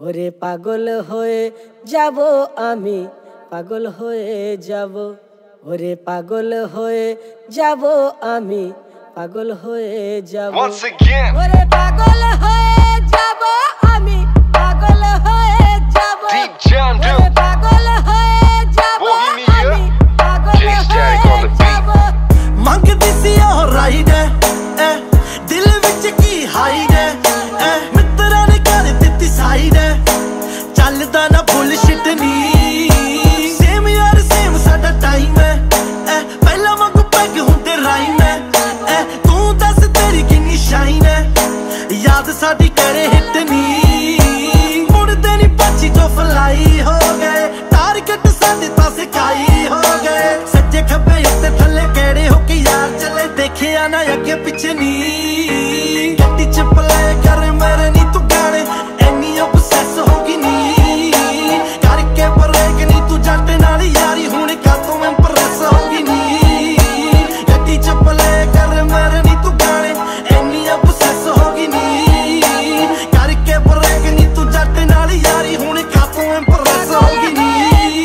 ওরে পাগল হয়ে যাব আমি, পাগল হয়ে যাব। ওরে পাগল হয়ে যাব আমি, পাগল হয়ে যাব। Once again. ওরে পাগল হয়ে যাব আমি, পাগল হয়ে যাব। Deep John ওরে Duke. পাগল হয়ে যাব Bohemia. আমি, পাগল Jay Static on হয়ে the beat. যাব। ਮੰਗਦੀ ਸੀ ਉਹ ਰਾਈਡ ਐ ਦਿਲ ਵਿੱਚ ਕੀ ਹਾਈਡ ਐ ਮਿੱਤਰਾਂ ਨੇ ਕਰ ਦਿੱਤੀ ਸਾਈਡ ਚੱਲਦਾ ਨਾ ਬੁਲਸ਼ਿਟ ਨੀ ਸੇਮ ਯਾਰ ਸੇਮ ਸਾਡਾ ਟਾਈਮ ਐ ਪਹਿਲਾਂ ਵਾਂਗੂ ਪੈਗ ਹੁੰਦੇ ਰਾਈਮ ਐ ਤੂੰ ਦੱਸ ਤੇਰੀ ਕਿੰਨੀ ਸ਼ਾਈਨ ਐ ਯਾਦ ਸਾਡੀ ਕਰੇ ਹਿੱਟ ਨੀ ਮੁੜਦੇ ਨੀ ਪਾਛੀ ਤੋਂ ਫਲਾਈ ਹੋ ਗਏ ਟਾਰਗੇਟ ਸਾਡੇ ਪਾਸੇ ਕਾਈ ਹੋ ਗਏ ਸੱਜੇ ਖੱਬੇ ਉੱਤੇ ਥੱਲੇ ਕਿਹੜੇ ਹੋ ਕੇ ਯਾਰ ਚੱਲੇ ਦੇਖਿਆ ਨਾ ਅੱਗੇ ਪਿੱਛੇ ਨੀ ਗੱਡੀ ਚ ਪਲੇ ਕਰ ਮੇਰੇ ਨੀ ਤੂੰ ਗਾਣੇ ਐਨੀ obsess ਹੋ ਗਈ ਨੀ ਕਰਕੇ ਬਰੇਕ ਨੀ ਤੂੰ ਜੱਟ ਨਾਲ ਯਾਰੀ ਹੁਣ ਕਾਤੋਂ ਇੰਪ੍ਰੈਸ ਹੋ ਗਈ ਨੀ ਗੱਡੀ ਚ ਪਲੇ ਕਰ ਮੇਰੇ ਨੀ ਤੂੰ ਗਾਣੇ ਐਨੀ obsess ਹੋ ਗਈ ਨੀ ਕਰਕੇ ਬਰੇਕ ਨੀ ਤੂੰ ਜੱਟ ਨਾਲ ਯਾਰੀ ਹੁਣ ਕਾਤੋਂ ਇੰਪ੍ਰੈਸ ਹੋ ਗਈ ਨੀ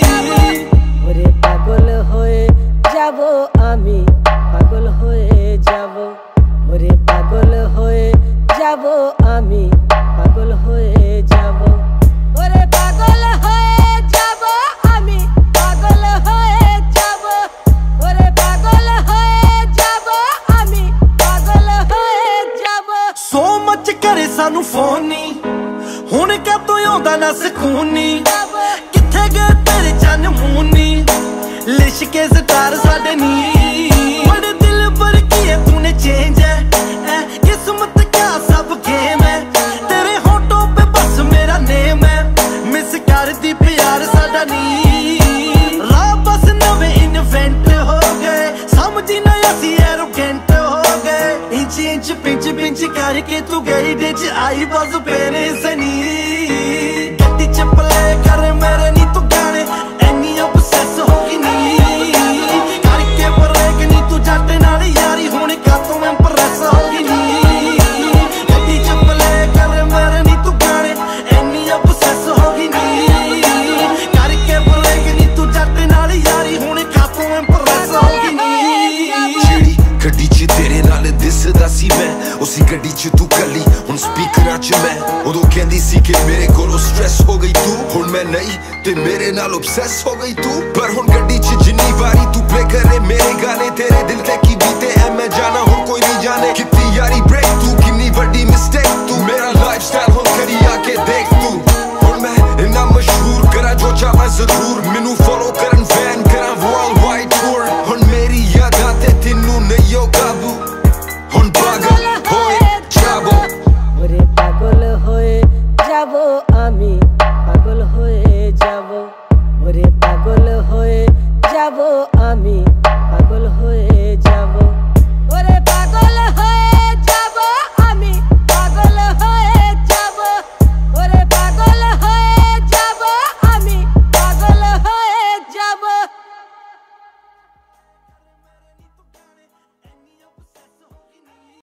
ওরে পাগল হয়ে যাব আমি, পাগল হয়ে যাব। ওরে পাগল হয়ে যাব আমি, পাগল হয়ে যাব। ওরে পাগল হয়ে যাব আমি, পাগল হয়ে যাব। ওরে পাগল হয়ে যাব আমি, পাগল হয়ে যাব। ਸੋ ਮੱਚ ਕਰੇ ਸਾਨੂੰ ਫੋਨ ਨੀ ਹੁਣ ਕਾਤੋਂ ਆਉਂਦਾ ਨਾ ਸਕੂਨ ਨੀ ਕਿੱਥੇ ਗਏ ਤੇਰੇ ਚੰਨ ਮੂੰਹ ਨੀ ਲਿਸ਼ਕੇ ਸਟਾਰ ਸਾਡੇ ਨੀ ਬੜੇ ਦਿਲ ਪਰ ਕੀ ਹੈ ਤੂਨੇ ਚੇਂਜ ਹੈ ਕਿਸਮਤ ਕਾ ਸਭ ਗੇਮ ਹੈ ਤੇਰੇ ਹੋਟੋਂ ਪੇ ਬਸ ਮੇਰਾ ਨੇਮ ਹੈ ਮਿਸ ਕਰਦੀ ਪਿਆਰ ਸਾਡਾ ਨੀ ਰਾਹ ਬਸ ਨਵੇਂ ਇਨਵੈਂਟ ਹੋ ਗਏ ਸਮਝੀ ਨਾ ਅਸੀਂ ਐਰੋਗੈਂਟ ਹੋ ਗਏ ਇੰਚ ਇੰਚ ਪਿੰਚ ਪਿੰਚ ਕਰਕੇ ਤੂੰ ਗਈ ਦੇ ਚ ਆਈ ਬਸ ਪੇਰੇ ਸਨੀ ਗੱਡੀ ਚ ਪਲੇ ਕਰ ਮੇਰੇ ਨੀ ਤੂੰ ਗਾਣੇ ਐਨੀ obsess ਹੋ ਗਈ ਨੀ ਕਰਕੇ ਬਰੇਕ ਨੀ ਤੂੰ ਜੱਟ ਨਾਲ ਯਾਰੀ ਹੁਣ ਕਾਤੋਂ ਇੰਪ੍ਰੈਸ ਹੋ ਗਈ ਨੀ ਗੱਡੀ ਚ ਪਲੇ ਕਰ ਮੇਰੇ ਨੀ ਤੂੰ ਗਾਣੇ ਐਨੀ obsess ਹੋ ਗਈ ਨੀ ਕਰਕੇ ਬਰੇਕ ਨੀ ਤੂੰ ਜੱਟ ਨਾਲ ਯਾਰੀ ਹੁਣ ਕਾਤੋਂ ਇੰਪ੍ਰੈਸ ਹੋ ਗਈ ਨੀ ਜਿਹੜੀ ਗੱਡੀ 'ਚ ਤੇਰੇ ਨਾਲ ਦਿਸਦਾ ਸੀ ਮੈਂ ਉਸੇ ਗੱਡੀ 'ਚ ਤੂੰ ਕੱਲੀ ਹੁਣ ਸਪੀਕਰਾਂ 'ਚ ਮੈਂ ਉਦੋਂ ਕਹਿੰਦੀ ਸੀ ਕਿ ਮੇਰੇ ਕੋਲੋਂ ਸਟ੍ਰੈਸ ਹੋ ਗਈ ਤੂੰ ਹੁਣ ਮੈਂ ਨਹੀਂ ਤੇ ਮੇਰੇ ਨਾਲ obsess ਹੋ ਗਈ ਤੂੰ ਪਰ ਹੁਣ ਗੱਡੀ 'ਚ ਜਿੰਨੀ ਵਾਰੀ ਤੂੰ ਪਲੇ ਕਰੇ ਮੇਰੇ ਗਾਣੇ ਤੇਰੇ ਦਿਲ ਤੇ ਕੀ ਬੀਤੇ ਐ ਮੈਂ ਜਾਣਾ ਹੁਣ ਕੋਈ ਨਹੀਂ ਜਾਣੇ ਕਿੰਨੀ ਯਾਰੀ ਬ੍ਰੇਕ ਤੂੰ ਕਿੰਨੀ ਵੱਡੀ ਮਿਸਟੇਕ ਤੂੰ ਮੇਰਾ ਲਾਈਫਸਟਾਈਲ ਹੁਣ ਕਰੀ ਆ ਕੇ ਦੇਖ ਤੂੰ ਹੁਣ ਮੈਂ ਇੰਨਾ ਮਸ਼ਹੂਰ ਕਰਾਂ ਜੋ ਚਾਹਾਂ ਜ਼ਰੂਰ ਮੈਨੂੰ ਫੋਲੋ ਕਰਨ ਫੈਨ ਕਰਾਂ ਵਰਲਡ ਵਾਈਡ ਟੂਰ ਹੁਣ ਮੇਰੀ ਯਾਦਾਂ ਤੇ ਤੈਨੂੰ ਨਹੀਂ ਓ ਕਾਬੂ ਹੁਣ ਪਾਗਲ ਹੋਏ ਜਾਵੋ ওরে পাগল হয়ে যাব আমি, পাগল হয়ে যাব। ওরে পাগল হয়ে যাব আমি,